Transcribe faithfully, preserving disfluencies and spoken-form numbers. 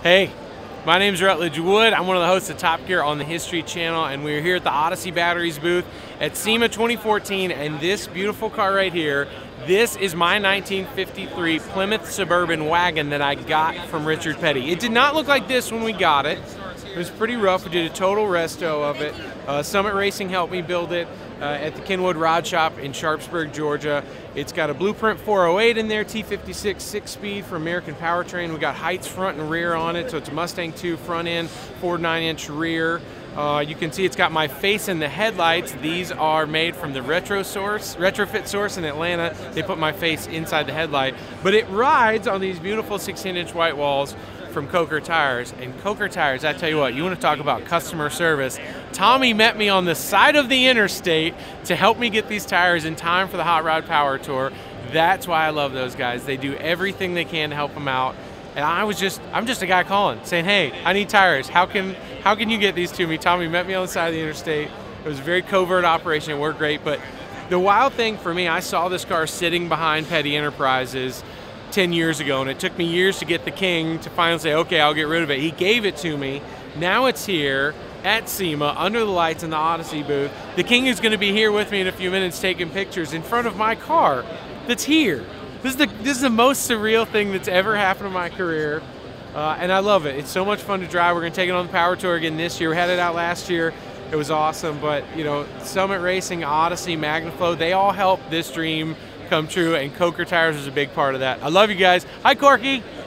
Hey, my name is Rutledge Wood. I'm one of the hosts of Top Gear on the History Channel, and we're here at the Odyssey Batteries booth at SEMA twenty fourteen, and this beautiful car right here, this is my nineteen fifty-three Plymouth Suburban wagon that I got from Richard Petty. It did not look like this when we got it. It was pretty rough. We did a total resto of it. Uh, Summit Racing helped me build it uh, at the Kenwood Rod Shop in Sharpsburg, Georgia. It's got a Blueprint four oh eight in there, T fifty-six six-speed for American Powertrain. We got Heights front and rear on it, so it's a Mustang two front end, Ford nine inch rear. Uh, you can see it's got my face in the headlights. These are made from the Retro Source, Retrofit Source in Atlanta. They put my face inside the headlight, but it rides on these beautiful sixteen inch white walls from Coker Tires. And Coker Tires, I tell you what, you want to talk about customer service. Tommy met me on the side of the interstate to help me get these tires in time for the Hot Rod Power Tour. That's why I love those guys. They do everything they can to help them out. And I was just, I'm just a guy calling, saying, hey, I need tires. How can, how can you get these to me? Tommy met me on the side of the interstate. It was a very covert operation. It worked great. But the wild thing for me, I saw this car sitting behind Petty Enterprises ten years ago, and it took me years to get the King to finally say, okay, I'll get rid of it. He gave it to me. Now it's here at SEMA, under the lights in the Odyssey booth. The King is going to be here with me in a few minutes taking pictures in front of my car that's here. This is the, this is the most surreal thing that's ever happened in my career, uh, and I love it. It's so much fun to drive. We're going to take it on the Power Tour again this year. We had it out last year. It was awesome, but you know, Summit Racing, Odyssey, MagnaFlow, they all helped this dream come true, and Coker Tires was a big part of that. I love you guys. Hi, Corky.